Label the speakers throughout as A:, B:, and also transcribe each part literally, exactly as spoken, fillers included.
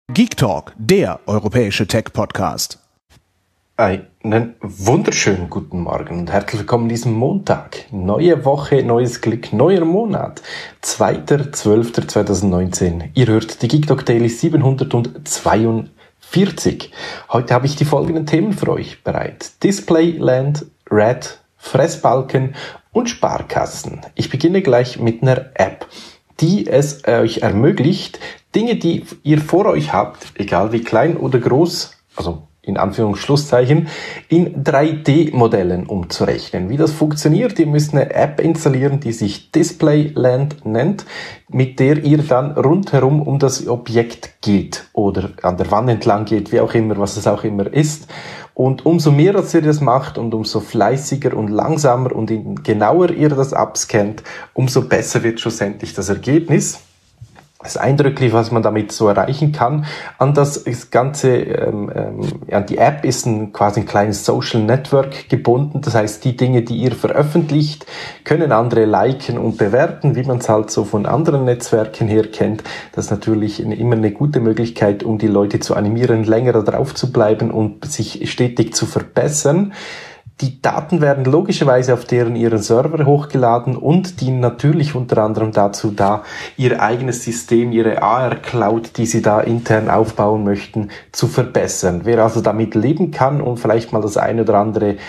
A: Geek Talk, der europäische Tech-Podcast.
B: Einen wunderschönen guten Morgen und herzlich willkommen an diesem Montag. Neue Woche, neues Glück, neuer Monat. zweiter zwölfter zweitausendneunzehn. Ihr hört die Geek Talk Daily siebenhundertzweiundvierzig. Heute habe ich die folgenden Themen für euch bereit. Displayland, Red, Fressbalken und Sparkassen. Ich beginne gleich mit einer App, die es euch ermöglicht, Dinge, die ihr vor euch habt, egal wie klein oder groß, also in Anführungsschlusszeichen, in drei D-Modellen umzurechnen. Wie das funktioniert, ihr müsst eine App installieren, die sich Displayland nennt, mit der ihr dann rundherum um das Objekt geht oder an der Wand entlang geht, wie auch immer, was es auch immer ist. Und umso mehr, als ihr das macht und umso fleißiger und langsamer und genauer ihr das abscannt, umso besser wird schlussendlich das Ergebnis. Das Eindrückliche, was man damit so erreichen kann, an das ganze, ähm, ähm, an die App ist ein quasi ein kleines Social Network gebunden. Das heißt, die Dinge, die ihr veröffentlicht, können andere liken und bewerten, wie man es halt so von anderen Netzwerken her kennt. Das ist natürlich immer eine gute Möglichkeit, um die Leute zu animieren, länger drauf zu bleiben und sich stetig zu verbessern. Die Daten werden logischerweise auf deren ihren Server hochgeladen und dienen natürlich unter anderem dazu, da ihr eigenes System, ihre A R-Cloud, die sie da intern aufbauen möchten, zu verbessern. Wer also damit leben kann und vielleicht mal das eine oder andere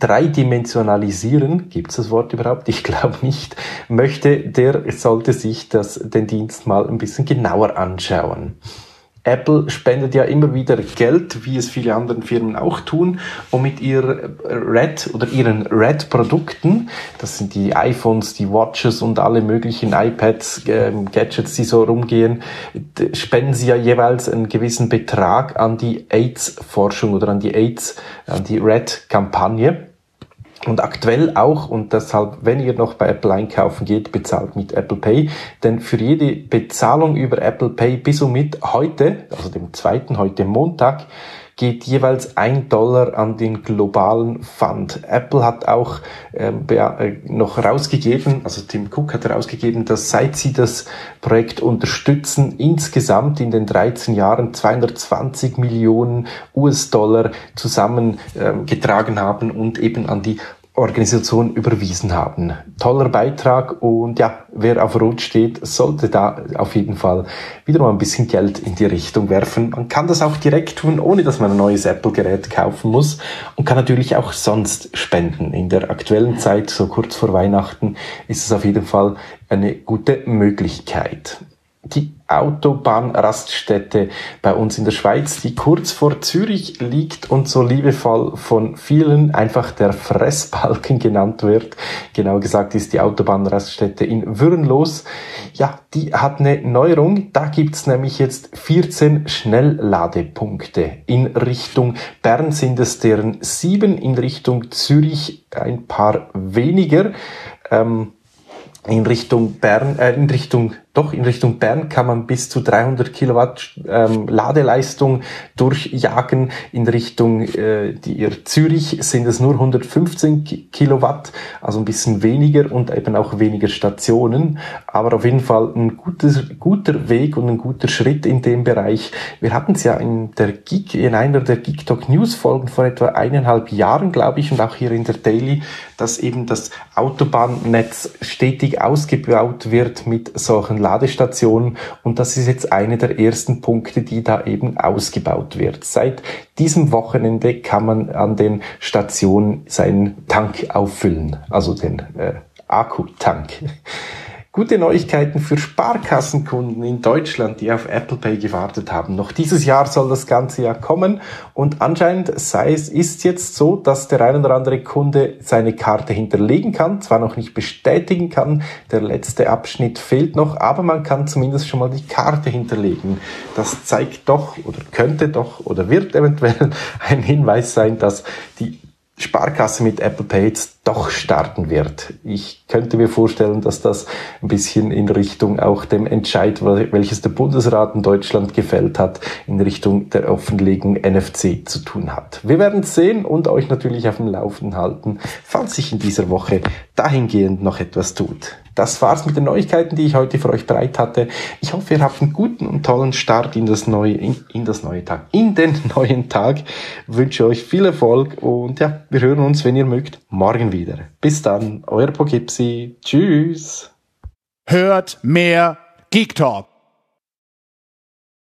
B: dreidimensionalisieren, gibt es das Wort überhaupt? Ich glaube nicht, möchte, der sollte sich das, den Dienst mal ein bisschen genauer anschauen. Apple spendet ja immer wieder Geld, wie es viele andere Firmen auch tun, um mit ihr Red oder ihren Red-Produkten, das sind die iPhones, die Watches und alle möglichen iPads, äh, Gadgets, die so rumgehen, spenden sie ja jeweils einen gewissen Betrag an die AIDS-Forschung oder an die AIDS, an die Red-Kampagne. Und aktuell auch, und deshalb, wenn ihr noch bei Apple einkaufen geht, bezahlt mit Apple Pay. Denn für jede Bezahlung über Apple Pay bis und mit heute, also dem zweiten, heute Montag, geht jeweils ein Dollar an den globalen Fund. Apple hat auch ähm, noch rausgegeben, also Tim Cook hat rausgegeben, dass seit sie das Projekt unterstützen, insgesamt in den dreizehn Jahren zweihundertzwanzig Millionen U S-Dollar zusammengetragen ähm, haben und eben an die Organisation überwiesen haben. Toller Beitrag und ja, wer auf Rot steht, sollte da auf jeden Fall wieder mal ein bisschen Geld in die Richtung werfen. Man kann das auch direkt tun, ohne dass man ein neues Apple-Gerät kaufen muss und kann natürlich auch sonst spenden. In der aktuellen Zeit, so kurz vor Weihnachten, ist es auf jeden Fall eine gute Möglichkeit. Die Autobahnraststätte bei uns in der Schweiz, die kurz vor Zürich liegt und so liebevoll von vielen einfach der Fressbalken genannt wird. Genau gesagt ist die Autobahnraststätte in Würenlos. Ja, die hat eine Neuerung. Da gibt's nämlich jetzt vierzehn Schnellladepunkte. In Richtung Bern sind es deren sieben, in Richtung Zürich ein paar weniger. Ähm, in Richtung Bern, äh, in Richtung Doch, in Richtung Bern kann man bis zu dreihundert Kilowatt ähm, Ladeleistung durchjagen. In Richtung äh, die, Zürich sind es nur hundertfünfzehn Kilowatt, also ein bisschen weniger und eben auch weniger Stationen. Aber auf jeden Fall ein gutes, guter Weg und ein guter Schritt in dem Bereich. Wir hatten es ja in der Geek, in einer der Geek Talk News Folgen vor etwa eineinhalb Jahren, glaube ich, und auch hier in der Daily, dass eben das Autobahnnetz stetig ausgebaut wird mit solchen Ladestationen und das ist jetzt eine der ersten Punkte, die da eben ausgebaut wird. Seit diesem Wochenende kann man an den Stationen seinen Tank auffüllen, also den äh, Akkutank. Gute Neuigkeiten für Sparkassenkunden in Deutschland, die auf Apple Pay gewartet haben. Noch dieses Jahr soll das Ganze ja kommen und anscheinend sei es, ist jetzt so, dass der ein oder andere Kunde seine Karte hinterlegen kann, zwar noch nicht bestätigen kann, der letzte Abschnitt fehlt noch, aber man kann zumindest schon mal die Karte hinterlegen. Das zeigt doch oder könnte doch oder wird eventuell ein Hinweis sein, dass die Sparkasse mit Apple Pay jetzt doch starten wird. Ich könnte mir vorstellen, dass das ein bisschen in Richtung auch dem Entscheid, welches der Bundesrat in Deutschland gefällt hat, in Richtung der Offenlegung N F C zu tun hat. Wir werden es sehen und euch natürlich auf dem Laufenden halten, falls sich in dieser Woche dahingehend noch etwas tut. Das war's mit den Neuigkeiten, die ich heute für euch bereit hatte. Ich hoffe, ihr habt einen guten und tollen Start in das neue, in, in das neue Tag, in den neuen Tag. Ich wünsche euch viel Erfolg und ja, wir hören uns, wenn ihr mögt, morgen wieder. Bis dann, euer Poughkeepsie. Tschüss.
A: Hört mehr Geek Talk.